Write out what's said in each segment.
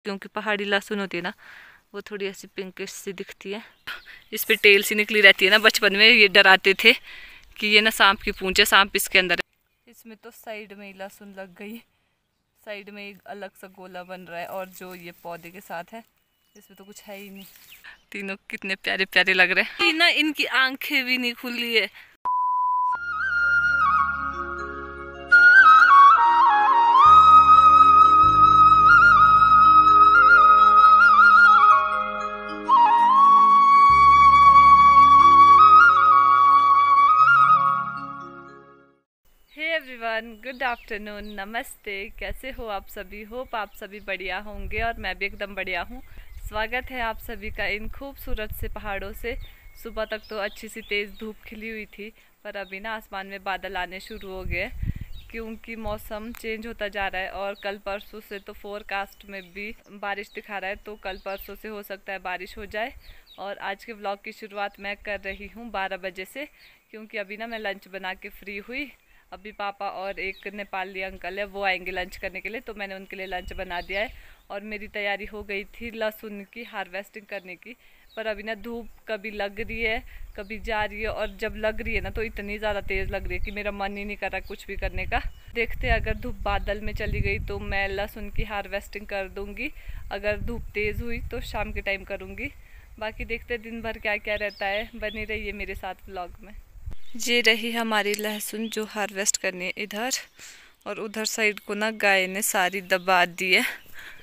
क्योंकि पहाड़ी लहसुन होती है ना, वो थोड़ी ऐसी पिंकिश सी दिखती है। इस पे टेल सी निकली रहती है ना। बचपन में ये डराते थे कि ये ना सांप की पूंछ है, सांप इसके अंदर है। इसमें तो साइड में ही लहसुन लग गई, साइड में एक अलग सा गोला बन रहा है, और जो ये पौधे के साथ है इसमें तो कुछ है ही नहीं। तीनों कितने प्यारे प्यारे लग रहे हैं ना, इनकी आंखें भी नहीं खुली है। एवरीवन, गुड आफ्टरनून, नमस्ते। कैसे हो आप सभी? होप आप सभी बढ़िया होंगे और मैं भी एकदम बढ़िया हूँ। स्वागत है आप सभी का इन खूबसूरत से पहाड़ों से। सुबह तक तो अच्छी सी तेज़ धूप खिली हुई थी, पर अभी ना आसमान में बादल आने शुरू हो गए क्योंकि मौसम चेंज होता जा रहा है। और कल परसों से तो फोरकास्ट में भी बारिश दिखा रहा है, तो कल परसों से हो सकता है बारिश हो जाए। और आज के व्लॉग की शुरुआत मैं कर रही हूँ 12 बजे से, क्योंकि अभी ना मैं लंच बना के फ्री हुई। अभी पापा और एक नेपाली अंकल है, वो आएंगे लंच करने के लिए, तो मैंने उनके लिए लंच बना दिया है। और मेरी तैयारी हो गई थी लहसुन की हार्वेस्टिंग करने की, पर अभी ना धूप कभी लग रही है कभी जा रही है, और जब लग रही है ना तो इतनी ज़्यादा तेज़ लग रही है कि मेरा मन ही नहीं कर रहा कुछ भी करने का। देखते हैं, अगर धूप बादल में चली गई तो मैं लहसुन की हार्वेस्टिंग कर दूँगी, अगर धूप तेज़ हुई तो शाम के टाइम करूँगी। बाकी देखते दिन भर क्या क्या रहता है। बनी रहिए मेरे साथ व्लॉग में। ये रही हमारी लहसुन जो हार्वेस्ट करनी है इधर, और उधर साइड को ना गाय ने सारी दबा दी है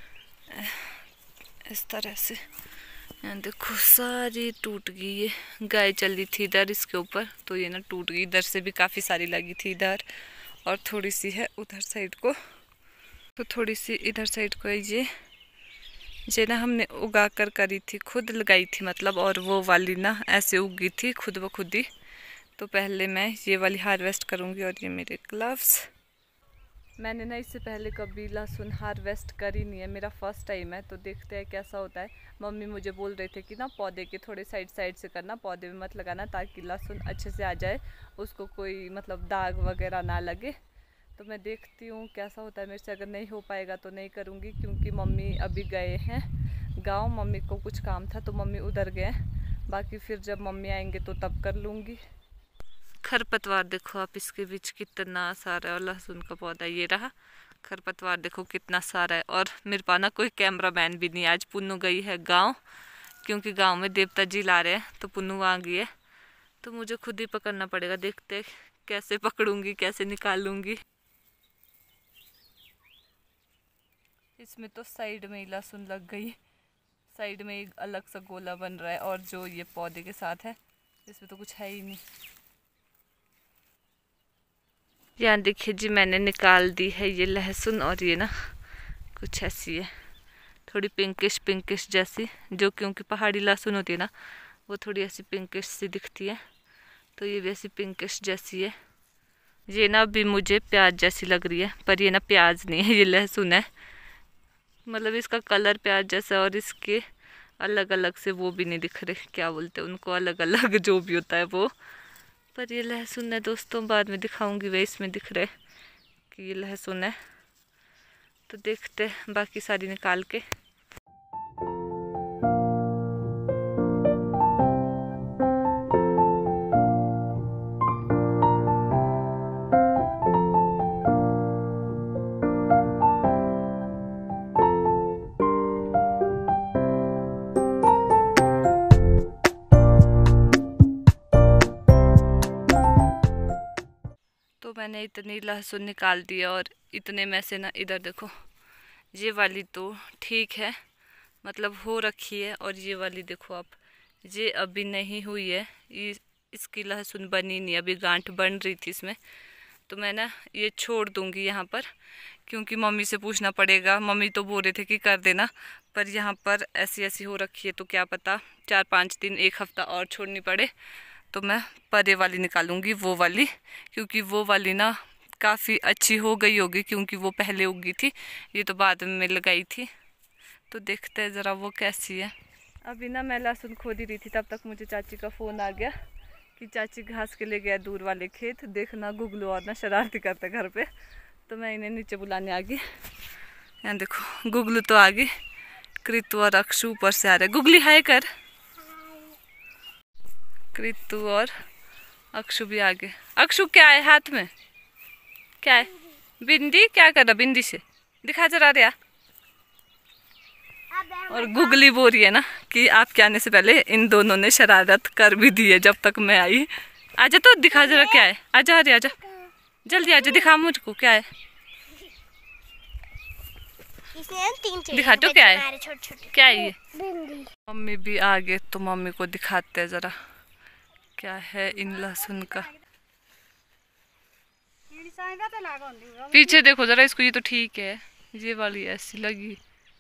इस तरह से। यहाँ देखो सारी टूट गई है। गाय चल रही थी इधर इसके ऊपर, तो ये ना टूट गई। इधर से भी काफ़ी सारी लगी थी इधर, और थोड़ी सी है उधर साइड को, तो थोड़ी सी इधर साइड को है। ये ना हमने उगा कर करी थी, खुद लगाई थी मतलब, और वो वाली ना ऐसे उगी थी खुद ब खुद ही। तो पहले मैं ये वाली हार्वेस्ट करूँगी। और ये मेरे ग्लव्स, मैंने ना इससे पहले कभी लहसुन हार्वेस्ट करी नहीं है, मेरा फर्स्ट टाइम है। तो देखते हैं कैसा होता है। मम्मी मुझे बोल रहे थे कि ना पौधे के थोड़े साइड साइड से करना, पौधे में मत लगाना, ताकि लहसुन अच्छे से आ जाए, उसको कोई मतलब दाग वगैरह ना लगे। तो मैं देखती हूँ कैसा होता है मेरे से। अगर नहीं हो पाएगा तो नहीं करूँगी, क्योंकि मम्मी अभी गए हैं गाँव, मम्मी को कुछ काम था तो मम्मी उधर गए। बाकी फिर जब मम्मी आएंगे तो तब कर लूँगी। खरपतवार देखो आप, इसके बीच कितना सारा, और लहसुन का पौधा ये रहा। खरपतवार देखो कितना सारा है। और मेरे पास ना कोई कैमरा मैन भी नहीं। आज पुन्नू गई है गांव, क्योंकि गांव में देवता जी ला रहे हैं, तो पुन्नू आ गई है, तो मुझे खुद ही पकड़ना पड़ेगा। देखते कैसे पकड़ूंगी, कैसे निकालूंगी। इसमें तो साइड में ही लहसुन लग गई, साइड में एक अलग सा गोला बन रहा है, और जो ये पौधे के साथ है इसमें तो कुछ है ही नहीं। यहाँ देखिए जी, मैंने निकाल दी है ये लहसुन, और ये ना कुछ ऐसी है, थोड़ी पिंकिश पिंकिश जैसी, जो क्योंकि पहाड़ी लहसुन होती है ना, वो थोड़ी ऐसी पिंकिश सी दिखती है। तो ये भी ऐसी पिंकिश जैसी है। ये ना अभी मुझे प्याज जैसी लग रही है, पर ये ना प्याज नहीं है, ये लहसुन है। मतलब इसका कलर प्याज जैसा, और इसके अलग अलग से वो भी नहीं दिख रहे, क्या बोलते हैं उनको, अलग अलग जो भी होता है वो। पर ये लहसुन है दोस्तों, बाद में दिखाऊंगी। वे इसमें दिख रहा है कि ये लहसुन है। तो देखते हैं बाकी सारी निकाल के। तो मैंने इतनी लहसुन निकाल दी, और इतने में से ना इधर देखो, ये वाली तो ठीक है, मतलब हो रखी है, और ये वाली देखो आप, ये अभी नहीं हुई है। ये इसकी लहसुन बनी नहीं, अभी गांठ बन रही थी इसमें। तो मैं ना ये छोड़ दूंगी यहाँ पर, क्योंकि मम्मी से पूछना पड़ेगा। मम्मी तो बोल रहे थे कि कर देना, पर यहाँ पर ऐसी ऐसी हो रखी है, तो क्या पता 4-5 दिन, 1 हफ्ता और छोड़नी पड़े। तो मैं परे वाली निकालूंगी, वो वाली, क्योंकि वो वाली ना काफ़ी अच्छी हो गई होगी, क्योंकि वो पहले उगी थी, ये तो बाद में लगाई थी। तो देखते हैं ज़रा वो कैसी है। अभी ना मैं लहसुन खोद ही रही थी, तब तक मुझे चाची का फ़ोन आ गया कि चाची घास के ले गया दूर वाले खेत। देखना गुगलू और ना शरारती करते घर पे, तो मैं इन्हें नीचे बुलाने आ गई। यहाँ देखो गुगलू तो आ गई, कृतु और अक्षु ऊपर से आ रहे। गुगली हाय कर। कृतु और अक्षु भी आगे। अक्षु क्या है हाथ में? क्या है? बिंदी। क्या कर रहा बिंदी से? दिखा जरा रिया। और गुगली बोल रही है ना कि आपके आने से पहले इन दोनों ने शरारत कर भी दी है जब तक मैं आई। आजा तो दिखा जरा क्या है। आजा अरे आजा जल्दी आजा, दिखा मुझको क्या है। दिखा तो क्या है, क्या है ये। मम्मी भी आ गए तो मम्मी को दिखाते हैं जरा क्या है इन लहसुन का। पीछे देखो जरा इसको, ये तो ठीक है, ये वाली ऐसी लगी।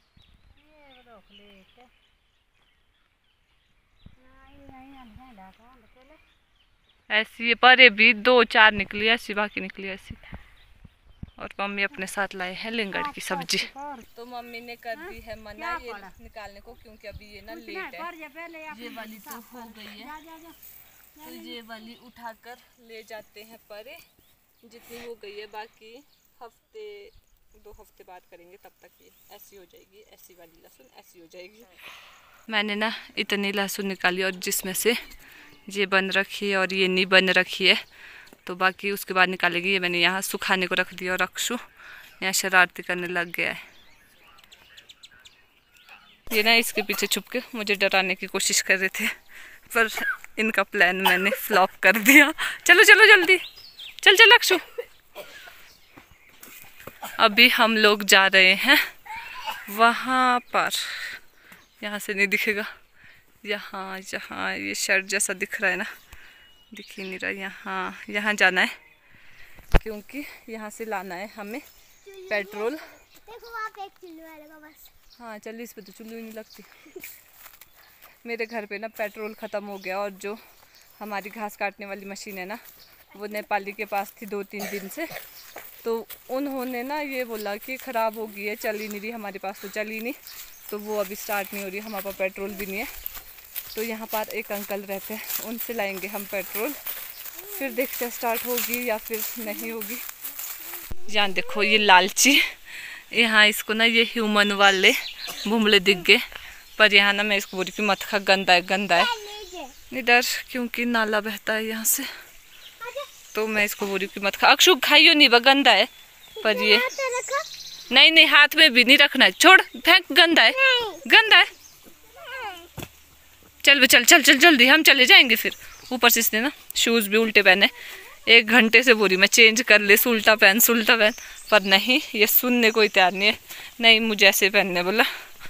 ऐसी परे भी 2-4 निकली ऐसी, बाकी निकली ऐसी। और मम्मी अपने साथ लाए हैं लिंगड़ की सब्जी। तो मम्मी ने कर दी है मना ये निकालने को, क्योंकि अभी ये ना लेट है। ये वाली तो हो गई है, तो ये वाली उठाकर ले जाते हैं परे जितनी हो गई है। बाकी 2 हफ्ते बाद करेंगे, तब तक ये ऐसी हो जाएगी। ऐसी वाली लहसुन ऐसी हो जाएगी। मैंने ना इतनी लहसुन निकाली और जिसमें से ये बन रखी है और ये नहीं बन रखी है, तो बाकी उसके बाद निकालेगी। ये मैंने यहाँ सुखाने को रख दिया और अक्षु यहाँ शरारती करने लग गया है। ये ना इसके पीछे छुप के मुझे डराने की कोशिश कर रहे थे, पर इनका प्लान मैंने फ्लॉप कर दिया। चलो चलो जल्दी चल चल अक्षु। अभी हम लोग जा रहे हैं वहाँ पर, यहाँ से नहीं दिखेगा, यहाँ यहाँ ये शर्ट जैसा दिख रहा है ना, दिख ही नहीं रहा। यहाँ जाना है क्योंकि यहाँ से लाना है हमें पेट्रोल। देखो आप एक चुल्लू आएगा बस। हाँ चल, इस पे तो चुल्लू नहीं लगती। मेरे घर पे ना पेट्रोल ख़त्म हो गया और जो हमारी घास काटने वाली मशीन है ना, वो नेपाली के पास थी 2-3 दिन से। तो उन्होंने ना ये बोला कि ख़राब हो गई है, चल ही नहीं रही, हमारे पास तो चल ही नहीं, तो वो अभी स्टार्ट नहीं हो रही, हमारे पास पेट्रोल भी नहीं है। तो यहाँ पर एक अंकल रहते हैं, उनसे लाएंगे हम पेट्रोल, फिर देखते हैं स्टार्ट होगी या फिर नहीं होगी। यहाँ देखो ये लालची, यहाँ इसको ना ये ह्यूमन वाले भुमले दिख गए, पर यहाँ ना मैं इसको बोली कि मत खा, गंदा है गंदा है इधर, क्योंकि नाला बहता है यहाँ से, तो मैं इसको बोली कि मत खा। अक्षु खाइयो नहीं, वह गंदा है। पर ये नहीं नहीं, हाथ में भी नहीं रखना है, छोड़ फेंक, गंदा है गंदा है। चल चल चल चल जल्दी, हम चले जाएंगे फिर। ऊपर से इसने ना शूज़ भी उल्टे पहने, 1 घंटे से बोली मैं चेंज कर ले, उल्टा पहन उल्टा पहन, पर नहीं, ये सुनने को ही तैयार नहीं है। नहीं मुझे ऐसे पहनने बोला।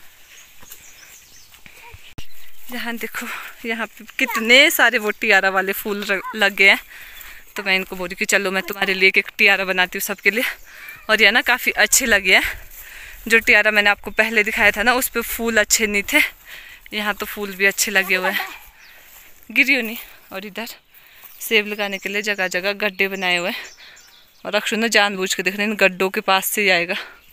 यहाँ देखो यहाँ पे कितने सारे वो टियारा वाले फूल लगे हैं, तो मैं इनको बोली कि चलो मैं तुम्हारे लिए एक टियारा बनाती हूँ सबके लिए। और यह ना काफ़ी अच्छे लगे हैं। जो टियारा मैंने आपको पहले दिखाया था ना, उस पर फूल अच्छे नहीं थे, यहाँ तो फूल भी अच्छे लगे हुए हैं, गिरियो नहीं। और इधर सेब लगाने के लिए जगह जगह गड्ढे बनाए हुए हैं, और अक्षु ने जानबूझ के देख रहे हैं इन गड्ढों के पास से ही आएगा।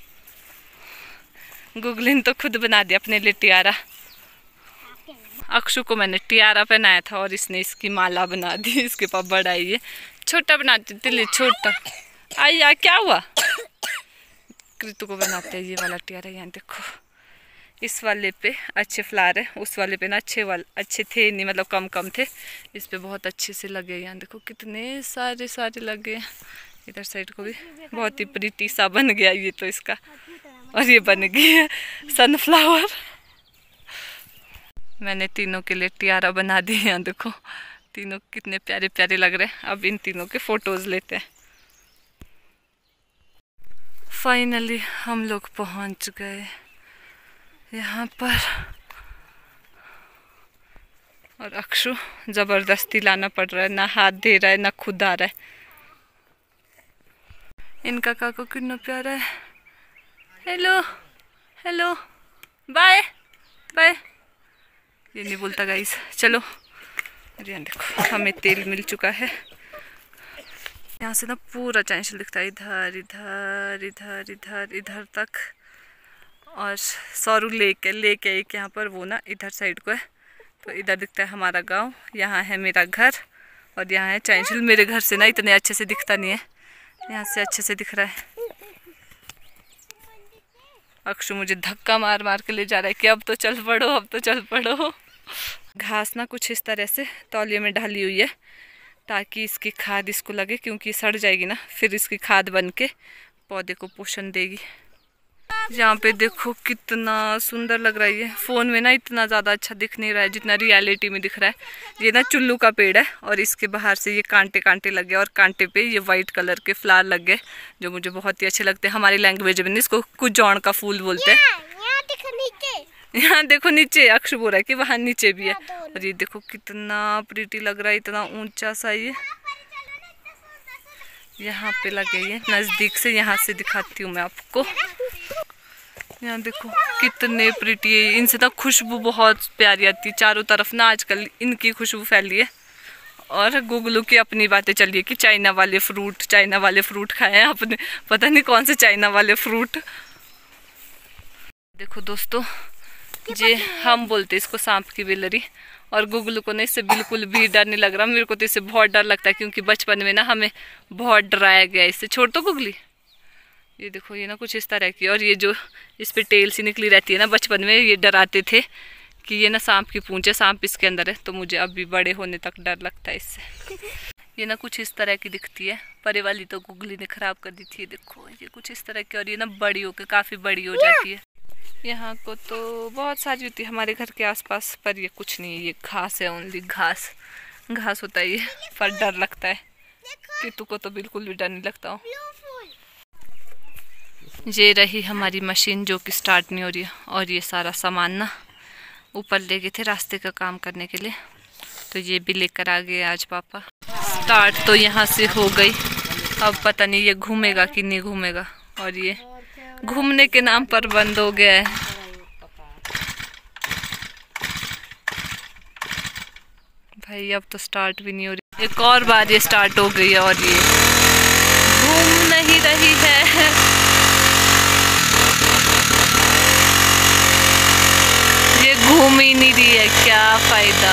गुगली ने तो खुद बना दिया अपने लिए टियारा। अक्षु को मैंने टियारा पहनाया था और इसने इसकी माला बना दी। इसके पास बड़ा है, ये छोटा बनाती थी, छोटा। आई यार क्या हुआ। कृतु को बनाते हैं ये वाला टियारा। यहाँ देखो इस वाले पे अच्छे फ्लावर है, उस वाले पे ना अच्छे थे नहीं, मतलब कम कम थे। इस पे बहुत अच्छे से लगे। यहाँ देखो कितने सारे लगे हैं। इधर साइड को भी बहुत ही प्रीटी सा बन गया ये तो इसका। और ये बन गई है सनफ्लावर। मैंने तीनों के लिए टियारा बना दिए। यहाँ देखो तीनों कितने प्यारे प्यारे लग रहे हैं। अब इन तीनों के फोटोज लेते हैं। फाइनली हम लोग पहुंच गए यहाँ पर, और अक्षु जबरदस्ती लाना पड़ रहा है, ना हाथ दे रहा है ना खुद आ रहा है। इनका काका कितना प्यारा है। हेलो हेलो बाय बाय, ये नहीं बोलता गाइस। चलो यहाँ देखो हमें तेल मिल चुका है। यहाँ से ना पूरा चांशल दिखता है, इधर इधर इधर इधर इधर तक। और सौरू लेके एक यहाँ पर, वो ना इधर साइड को है, तो इधर दिखता है हमारा गांव, यहाँ है मेरा घर, और यहाँ है चांशल। मेरे घर से ना इतने अच्छे से दिखता नहीं है, यहाँ से अच्छे से दिख रहा है। अक्षु मुझे धक्का मार मार के ले जा रहा है कि अब तो चल पड़ो, अब तो चल पड़ो। घास ना कुछ इस तरह से तौलिए में डाली हुई है ताकि इसकी खाद इसको लगे, क्योंकि सड़ जाएगी ना फिर इसकी खाद बन के पौधे को पोषण देगी। यहाँ पे देखो कितना सुंदर लग रहा है। ये फोन में ना इतना ज़्यादा अच्छा दिख नहीं रहा है जितना रियलिटी में दिख रहा है। ये ना चुल्लू का पेड़ है और इसके बाहर से ये कांटे कांटे लग गए और कांटे पे ये वाइट कलर के फ्लावर लग गए जो मुझे बहुत ही अच्छे लगते हैं। हमारी लैंग्वेज में इसको कुजौन का फूल बोलते हैं। यहाँ देखो नीचे, अक्षु बोल रहा है कि वहाँ नीचे भी है। और ये देखो कितना प्रीटी लग रहा है, इतना ऊंचा सा ये यहाँ पे लगे। ये नजदीक से यहाँ से दिखाती हूँ मैं आपको। यहाँ देखो कितने प्रीटी है। इनसे ना खुशबू बहुत प्यारी आती है चारों तरफ ना, आजकल इनकी खुशबू फैली है। और गुगलू की अपनी बातें चली है कि चाइना वाले फ्रूट खाए हैं अपने, पता नहीं कौन से चाइना वाले फ्रूट। देखो दोस्तों, ये हम बोलते इसको सांप की बिलरी, और गुगलू को ना इससे बिल्कुल भी डर नहीं लग रहा। मेरे को तो इससे बहुत डर लगता है क्योंकि बचपन में ना हमें बहुत डराया गया इससे। छोड़ तो गुगली, ये देखो ये ना कुछ इस तरह की, और ये जो इस पे टेल सी निकली रहती है ना, बचपन में ये डराते थे कि ये ना सांप की पूंछ है, सांप इसके अंदर है। तो मुझे अभी बड़े होने तक डर लगता है इससे। ये ना कुछ इस तरह की दिखती है। परे वाली तो गुगली ने खराब कर दी थी। देखो ये कुछ इस तरह की, और ये ना बड़ी होकर काफ़ी बड़ी हो जाती है। यहाँ को तो बहुत सारी होती है हमारे घर के आसपास, पर ये कुछ नहीं है, ये घास है, ओनली घास होता है ये। पर डर लगता है, कितु को तो बिल्कुल भी डर नहीं लगता हो। ये रही हमारी मशीन जो कि स्टार्ट नहीं हो रही है। और ये सारा सामान ना ऊपर ले गए थे रास्ते का काम करने के लिए, तो ये भी लेकर आ गए आज पापा। स्टार्ट तो यहाँ से हो गई, अब पता नहीं ये घूमेगा कि नहीं घूमेगा। और ये घूमने के नाम पर बंद हो गया है। भाई अब तो स्टार्ट भी नहीं हो रही। एक और बार ये स्टार्ट हो गई है और ये घूम नहीं रही है। ये घूम ही नहीं रही है, क्या फायदा।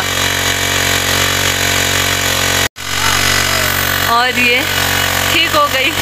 और ये ठीक हो गई।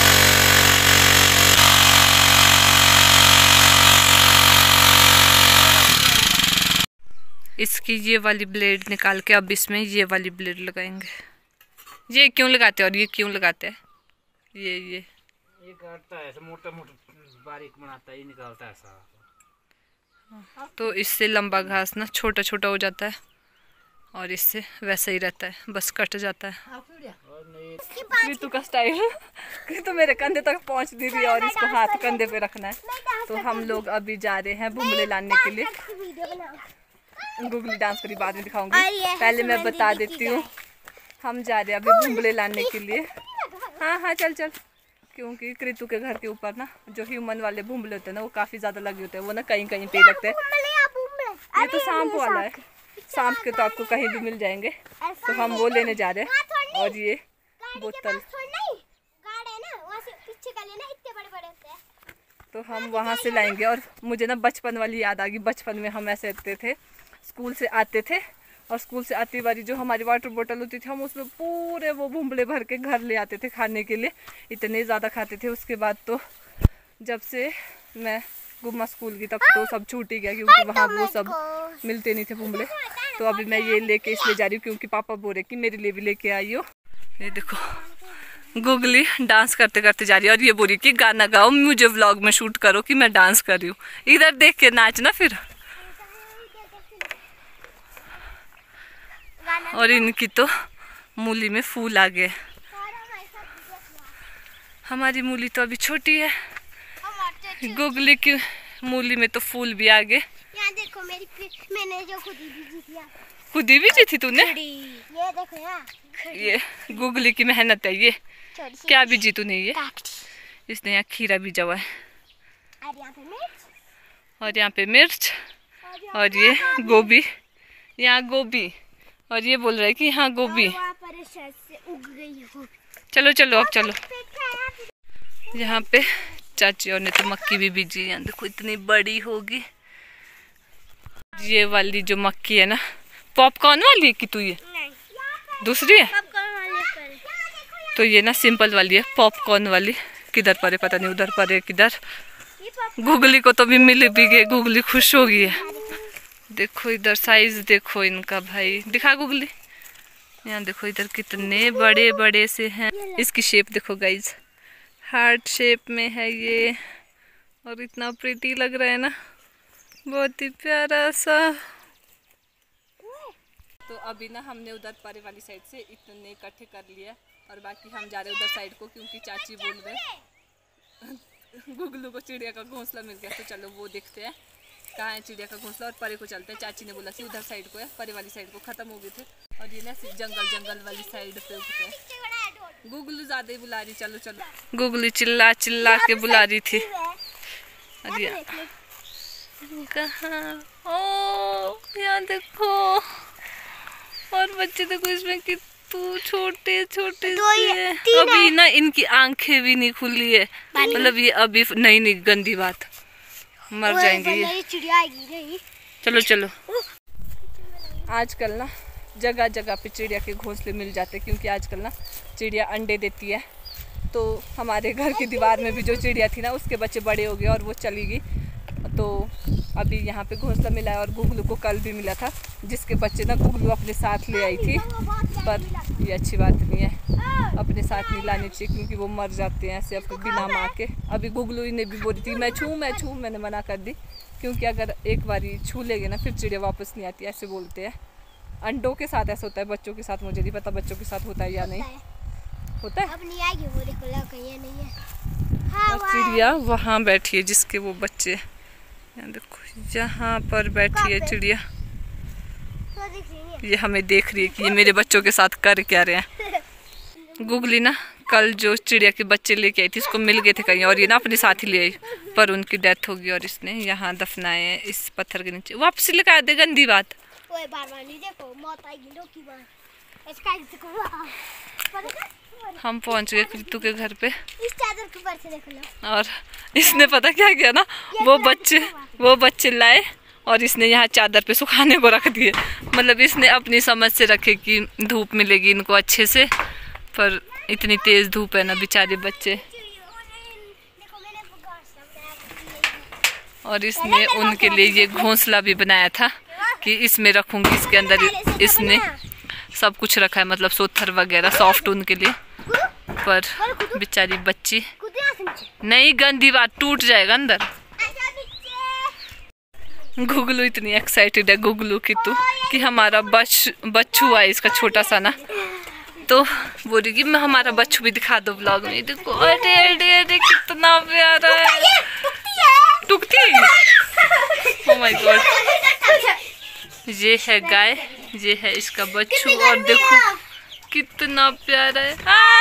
इसकी ये वाली ब्लेड निकाल के अब इसमें ये वाली ब्लेड लगाएंगे। ये क्यों लगाते हैं और ये क्यों लगाते हैं? ये काटता है, मोटा मोटा बारीक बनाता है, ये निकालता है ऐसा। तो इससे लंबा घास ना छोटा छोटा हो जाता है और इससे वैसा ही रहता है, बस कट जाता है। ऋतु का स्टाइल तो मेरे कंधे तक पहुंच नहीं रही है और इसको हाथ कंधे पे रखना है। तो हम लोग अभी जा रहे हैं बुमले लाने के लिए। गुगली डांस करी बाद में दिखाऊंगी, पहले मैं बता देती हूँ हम जा रहे हैं अभी बुमले लाने के लिए। हाँ चल चल, क्योंकि कृतु के घर के ऊपर ना जो ह्यूमन वाले बुमले होते हैं ना वो काफ़ी ज़्यादा लगे होते हैं, वो ना कहीं कहीं पे लगते हैं। ये तो सांप वाला है, सांप के तो आपको कहीं भी मिल जाएंगे, तो हम वो लेने जा रहे हैं। और ये बोतल तो हम वहाँ से लाएंगे। और मुझे ना बचपन वाली याद आ गई, बचपन में हम ऐसे रहते थे, स्कूल से आते थे और स्कूल से आती बारी जो हमारी वाटर बोतल होती थी हम उसमें पूरे वो बुमले भर के घर ले आते थे खाने के लिए। इतने ज़्यादा खाते थे। उसके बाद तो जब से मैं गुम्मा स्कूल की तब तो सब छूट ही गया क्योंकि वहाँ वो सब मिलते नहीं थे बुमले। तो अभी मैं ये लेके इसलिए जा रही हूँ क्योंकि पापा बोल रहे कि मेरे लिए भी लेके आई हो। ये देखो गुगली डांस करते करते जा रही है और ये बोल रही कि गाना गाओ, मुझे व्लॉग में शूट करो कि मैं डांस कर रही हूँ। इधर देख के नाचना फिर। और इनकी तो मूली में फूल आ गए। हमारी मूली तो अभी छोटी है, गुगली की मूली में तो फूल भी आ गए। यहाँ देखो मैंने जो खुदी भी जीती तूने। ये देखो यहाँ, ये गुगली की मेहनत है। ये क्या बीजी तूने? ये इसने यहाँ खीरा बीजा हुआ है और यहाँ पे मिर्च और ये गोभी, यहाँ गोभी, और ये बोल रहा है कि यहाँ गोभी। चलो चलो अब चलो। यहाँ पे चाची और ने तो मक्की भी बीजी है, देखो इतनी बड़ी होगी। ये वाली जो मक्की है ना पॉपकॉर्न वाली है कि तू ये दूसरी है? तो ये ना सिंपल वाली है, पॉपकॉर्न वाली किधर पर है पता नहीं, उधर पर है किधर। गुगली को तो भी मिल भी गए, गुगली खुश हो गई है। देखो इधर साइज देखो इनका भाई, दिखा गुगली। यहाँ देखो इधर कितने बड़े बड़े से हैं। इसकी शेप देखो गाइज, हार्ट शेप में है ये, और इतना प्रीटी लग रहा है ना, बहुत ही प्यारा सा। तो अभी ना हमने उधर परे वाली साइड से इतने इकट्ठे कर लिया, और बाकी हम जा रहे हैं उधर साइड को, क्योंकि चाची बोल रहे गुगलू को चिड़िया का घोंसला मिल गया। तो चलो वो देखते हैं कहाँ है चिड़िया का घोंसला, और परे को चलते हैं। चाची ने बोला कि उधर साइड को है, परे वाली साइड को खत्म हो गए थे, और ये ना सिर्फ जंगल जंगल वाली साइड पे उठते हैं। गुगलू ज्यादा ही बुला रही, चलो चलो। गुगली चिल्ला चिल्ला के बुला रही थी। कहाँ? ओ यहाँ देखो, और बच्चे देखो इसमें कि तू छोटे छोटे से। अभी ना इनकी आंखें भी नहीं खुली है, मतलब ये अभी नहीं गंदी बात, मर जाएंगे ये। चलो चलो। आजकल ना जगह जगह पे चिड़िया के घोंसले मिल जाते, क्योंकि आजकल ना चिड़िया अंडे देती है। तो हमारे घर की दीवार में भी जो चिड़िया थी ना, उसके बच्चे बड़े हो गए और वो चली गई। तो अभी यहाँ पे घोंसला मिला है, और गुगलू को कल भी मिला था, जिसके बच्चे ना गुगलू अपने साथ ले आई थी। पर ये अच्छी बात नहीं है, अपने साथ नहीं लानी चाहिए, क्योंकि वो मर जाते हैं ऐसे अपने बिना माँ के। अभी गुगलू ने भी बोली थी मैं छूँ, मैंने मना कर दी, क्योंकि अगर एक बारी छू लेंगे ना फिर चिड़िया वापस नहीं आती, ऐसे बोलते हैं। अंडों के साथ ऐसा होता है, बच्चों के साथ मुझे नहीं पता बच्चों के साथ होता है या नहीं होता है। अब नहीं आएगी वो, देखो नहीं है। और चिड़िया वहाँ बैठी है जिसके वो बच्चे, यहाँ देखो यहाँ पर बैठी है चिड़िया, ये हमें देख रही है कि ये मेरे बच्चों के साथ कर क्या रहे हैं। गुगली ना कल जो चिड़िया के बच्चे लेके आई थी, उसको मिल गए थे कहीं, और ये ना अपने साथ ही ले आई, पर उनकी डेथ हो गई, और इसने यहाँ दफनाए हैं इस पत्थर के नीचे। वापसी लगा दे, गंदी बात। ओए बार-बार नहीं देखो, मौत आएगी लो की बात। इसका हम पहुंच गए कृतु के घर पे, इस चादर के ऊपर से देख लो। और इसने पता क्या किया ना, वो बच्चे लाए और इसने यहाँ चादर पे सुखाने को रख दिए। मतलब इसने अपनी समझ से रखे कि धूप मिलेगी इनको अच्छे से, पर इतनी तेज धूप है ना बेचारे बच्चे। और इसने उनके लिए ये घोंसला भी बनाया था कि इसमें रखूंगी, इसके अंदर इसने सब कुछ रखा है, मतलब सोथर वगैरह सॉफ्ट उनके लिए। पर बेचारी बच्ची, नहीं गंदी बात, टूट जाएगा अंदर। गुगलू इतनी एक्साइटेड है, गुगलू की तो, कि हमारा बच्चू है इसका छोटा सा ना, तो बोलेगी मैं हमारा बच्चू भी दिखा दो ब्लॉग में। देखो अरे अरे अरे कितना प्यारा है, टुकती है। ओह माय गॉड, ये है गाय, ये है इसका बच्चू, और देखो कितना प्यारा है।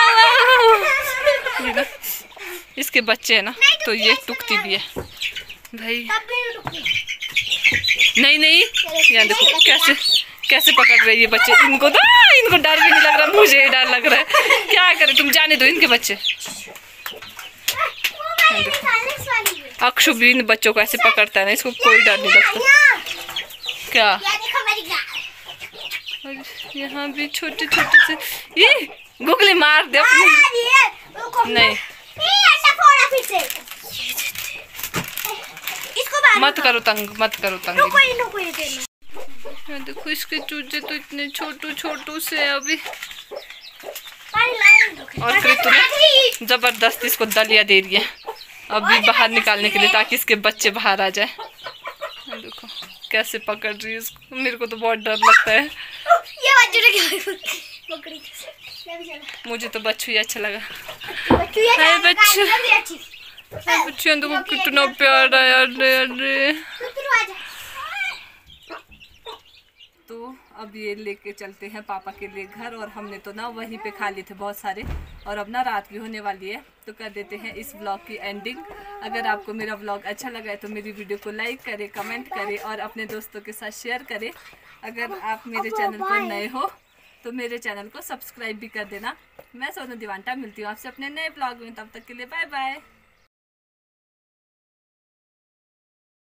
इसके बच्चे है ना, तो ये टुकती भी है भाई। नहीं यहाँ देखो कैसे पकड़ रहे ये बच्चे, इनको डर भी नहीं लग रहा, मुझे डर लग रहा है। क्या करे, तुम जाने दो इनके बच्चे। अक्षु भी इन बच्चों को ऐसे पकड़ता है ना, इसको कोई डर नहीं लगता। क्या यहाँ भी छोटे छोटे से, ये गुगली मार दे अपनी। नहीं मत करो तंग। देखो इसके चूजे तो इतने छोटू से अभी। और कृतु ने जबरदस्ती इसको दलिया दे रही है अभी बाहर निकालने के लिए, ताकि इसके बच्चे बाहर आ जाए। देखो कैसे पकड़ रही है इसको, मेरे को तो बहुत डर लगता है। मुझे तो बच्चू ही अच्छा लगा। बच्चू देखो कितना प्यारा है। अरे तो अब ये लेके चलते हैं पापा के लिए घर, और हमने तो ना वहीं पे खा लिए थे बहुत सारे, और अब ना रात भी होने वाली है, तो कर देते हैं इस व्लॉग की एंडिंग। अगर आपको मेरा व्लॉग अच्छा लगा है तो मेरी वीडियो को लाइक करें, कमेंट करें, और अपने दोस्तों के साथ शेयर करें। अगर आप मेरे चैनल पर नए हो तो मेरे चैनल को सब्सक्राइब भी कर देना। मैं सोनू दीवांटा मिलती हूँ आपसे अपने नए व्लॉग में, तब तक के लिए बाय बाय।